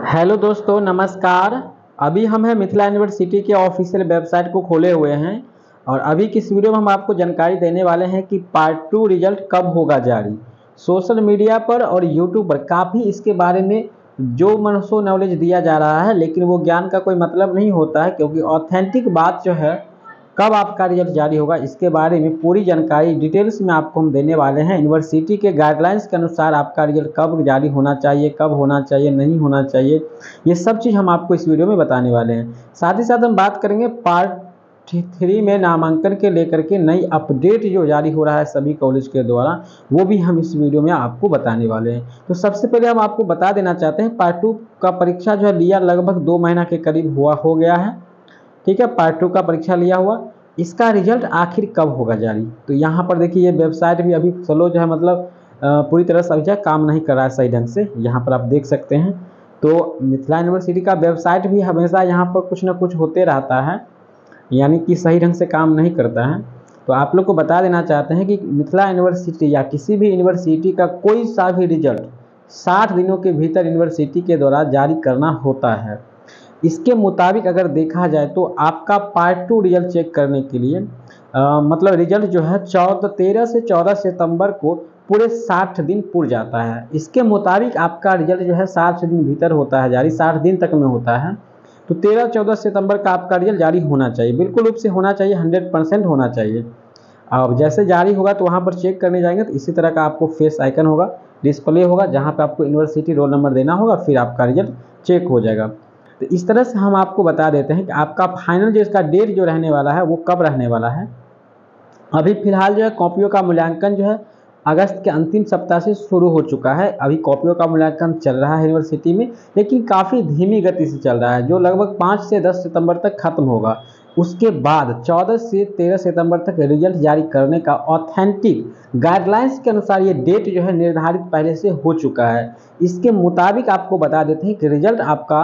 Hello दोस्तों, नमस्कार। अभी हम हैं मिथिला यूनिवर्सिटी के ऑफिशियल वेबसाइट को खोले हुए हैं और अभी की इस वीडियो में हम आपको जानकारी देने वाले हैं कि पार्ट 2 रिजल्ट कब होगा जारी। सोशल मीडिया पर और यूट्यूब पर काफ़ी इसके बारे में जो मन सो नॉलेज दिया जा रहा है, लेकिन वो ज्ञान का कोई मतलब नहीं होता है, क्योंकि ऑथेंटिक बात जो है कब आपका रिजल्ट जारी होगा इसके बारे में पूरी जानकारी डिटेल्स में आपको हम देने वाले हैं। यूनिवर्सिटी के गाइडलाइंस के अनुसार आपका रिजल्ट कब जारी होना चाहिए, कब होना चाहिए, नहीं होना चाहिए, ये सब चीज़ हम आपको इस वीडियो में बताने वाले हैं। साथ ही साथ हम बात करेंगे पार्ट 3 में नामांकन के लेकर के नई अपडेट जो जारी हो रहा है सभी कॉलेज के द्वारा, वो भी हम इस वीडियो में आपको बताने वाले हैं। तो सबसे पहले हम आपको बता देना चाहते हैं, पार्ट 2 का परीक्षा जो है लिया लगभग 2 महीना के करीब हो गया है। ठीक है, पार्ट 2 का परीक्षा लिया हुआ, इसका रिजल्ट आखिर कब होगा जारी। तो यहाँ पर देखिए ये वेबसाइट भी अभी स्लो जो है, मतलब पूरी तरह से अभी जो है काम नहीं कर रहा है सही ढंग से। यहाँ पर आप देख सकते हैं। तो मिथिला यूनिवर्सिटी का वेबसाइट भी हमेशा यहाँ पर कुछ ना कुछ होते रहता है, यानी कि सही ढंग से काम नहीं करता है। तो आप लोग को बता देना चाहते हैं कि मिथिला यूनिवर्सिटी या किसी भी यूनिवर्सिटी का कोई सा भी रिजल्ट 60 दिनों के भीतर यूनिवर्सिटी के द्वारा जारी करना होता है। इसके मुताबिक अगर देखा जाए तो आपका पार्ट 2 रिजल्ट चेक करने के लिए मतलब रिजल्ट जो है 13 से 14 सितंबर को पूरे 60 दिन पूर जाता है। इसके मुताबिक आपका रिजल्ट जो है 60 दिन भीतर होता है जारी, 60 दिन तक में होता है। तो 13-14 सितंबर का आपका रिजल्ट जारी होना चाहिए, बिल्कुल रूप से होना चाहिए, 100% होना चाहिए। अब जैसे जारी होगा तो वहाँ पर चेक करने जाएंगे तो इसी तरह का आपको फेस आइकन होगा, डिस्प्ले होगा, जहाँ पे आपको यूनिवर्सिटी रोल नंबर देना होगा, फिर आपका रिजल्ट चेक हो जाएगा। तो इस तरह से हम आपको बता देते हैं कि आपका फाइनल जो इसका डेट जो रहने वाला है वो कब रहने वाला है। अभी फिलहाल जो है कॉपियों का मूल्यांकन जो है अगस्त के अंतिम सप्ताह से शुरू हो चुका है। अभी कॉपियों का मूल्यांकन चल रहा है यूनिवर्सिटी में, लेकिन काफ़ी धीमी गति से चल रहा है, जो लगभग 5 से 10 सितंबर तक खत्म होगा। उसके बाद 14 से 13 सितंबर तक रिजल्ट जारी करने का ऑथेंटिक गाइडलाइंस के अनुसार ये डेट जो है निर्धारित पहले से हो चुका है। इसके मुताबिक आपको बता देते हैं कि रिजल्ट आपका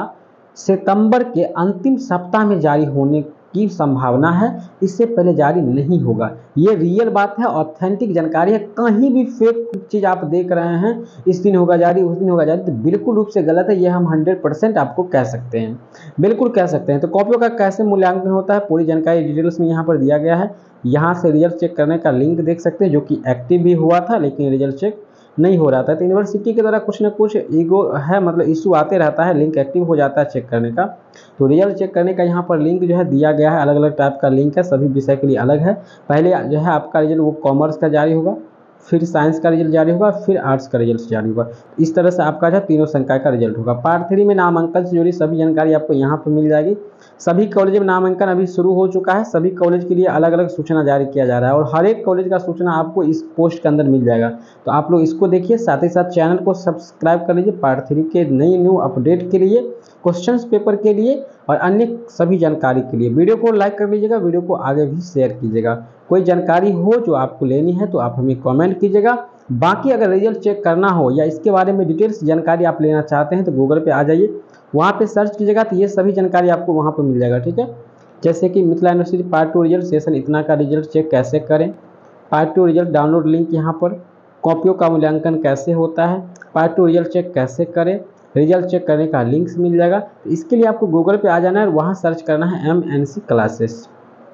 सितंबर के अंतिम सप्ताह में जारी होने की संभावना है, इससे पहले जारी नहीं होगा। ये रियल बात है, ऑथेंटिक जानकारी है। कहीं भी फेक चीज़ आप देख रहे हैं, इस दिन होगा जारी, उस दिन होगा जारी, तो बिल्कुल रूप से गलत है। ये हम 100% आपको कह सकते हैं, बिल्कुल कह सकते हैं। तो कॉपियों का कैसे मूल्यांकन होता है पूरी जानकारी डिटेल्स में यहाँ पर दिया गया है। यहाँ से रिजल्ट चेक करने का लिंक देख सकते हैं, जो कि एक्टिव भी हुआ था लेकिन रिजल्ट चेक नहीं हो रहा था। तो यूनिवर्सिटी के द्वारा कुछ ना कुछ ईगो है, मतलब इशू आते रहता है, लिंक एक्टिव हो जाता है चेक करने का। तो रिजल्ट चेक करने का यहाँ पर लिंक जो है दिया गया है, अलग अलग टाइप का लिंक है, सभी विषय के लिए अलग है। पहले जो है आपका रिजल्ट वो कॉमर्स का जारी होगा, फिर साइंस का रिजल्ट जारी होगा, फिर आर्ट्स का रिजल्ट जारी होगा। इस तरह से आपका जो है तीनों संकाय का रिजल्ट होगा। पार्ट 3 में नामांकन से जुड़ी सभी जानकारी आपको यहाँ पर मिल जाएगी। सभी कॉलेज में नामांकन अभी शुरू हो चुका है, सभी कॉलेज के लिए अलग अलग सूचना जारी किया जा रहा है और हर एक कॉलेज का सूचना आपको इस पोस्ट के अंदर मिल जाएगा। तो आप लोग इसको देखिए, साथ ही साथ चैनल को सब्सक्राइब कर लीजिए पार्ट 3 के नई न्यू अपडेट के लिए, क्वेश्चंस पेपर के लिए और अन्य सभी जानकारी के लिए। वीडियो को लाइक कर लीजिएगा, वीडियो को आगे भी शेयर कीजिएगा। कोई जानकारी हो जो आपको लेनी है तो आप हमें कमेंट कीजिएगा। बाकी अगर रिजल्ट चेक करना हो या इसके बारे में डिटेल्स जानकारी आप लेना चाहते हैं तो गूगल पे आ जाइए, वहाँ पे सर्च कीजिएगा तो ये सभी जानकारी आपको वहाँ पर मिल जाएगा। ठीक है, जैसे कि Mithila university part 2 result session इतना का रिजल्ट चेक कैसे करें, पार्ट 2 रिजल्ट डाउनलोड लिंक यहाँ पर, कॉपियों का मूल्यांकन कैसे होता है, पार्ट 2 रिजल्ट चेक कैसे करें, रिजल्ट चेक करने का लिंक्स मिल जाएगा। तो इसके लिए आपको गूगल पे आ जाना है और वहाँ सर्च करना है MNC क्लासेस।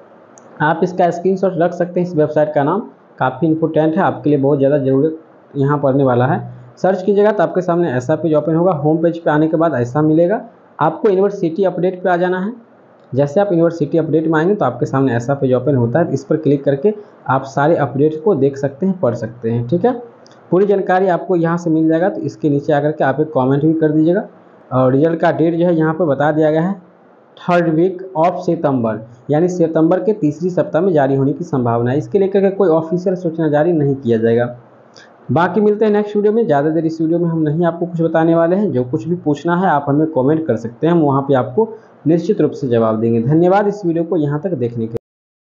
आप इसका स्क्रीनशॉट रख सकते हैं। इस वेबसाइट का नाम काफ़ी इंपॉर्टेंट है, आपके लिए बहुत ज़्यादा ज़रूरत यहाँ पड़ने वाला है। सर्च कीजिएगा तो आपके सामने ऐसा पेज ओपन होगा। होम पेज पे आने के बाद ऐसा मिलेगा, आपको यूनिवर्सिटी अपडेट पे आ जाना है। जैसे आप यूनिवर्सिटी अपडेट में आएंगे तो आपके सामने ऐसा पेज ओपन होता है, इस पर क्लिक करके आप सारे अपडेट्स को देख सकते हैं, पढ़ सकते हैं। ठीक है, पूरी जानकारी आपको यहाँ से मिल जाएगा। तो इसके नीचे आकर के आप एक कॉमेंट भी कर दीजिएगा। और रिजल्ट का डेट जो है यहाँ पर बता दिया गया है 3rd वीक ऑफ सितंबर, यानी सितंबर के तीसरी सप्ताह में जारी होने की संभावना है। इसके लेकर के कोई ऑफिशियल सूचना जारी नहीं किया जाएगा। बाकी मिलते हैं नेक्स्ट वीडियो में। ज़्यादा देर इस वीडियो में हम नहीं आपको कुछ बताने वाले हैं। जो कुछ भी पूछना है आप हमें कमेंट कर सकते हैं, हम वहाँ पे आपको निश्चित रूप से जवाब देंगे। धन्यवाद इस वीडियो को यहाँ तक देखने के लिए।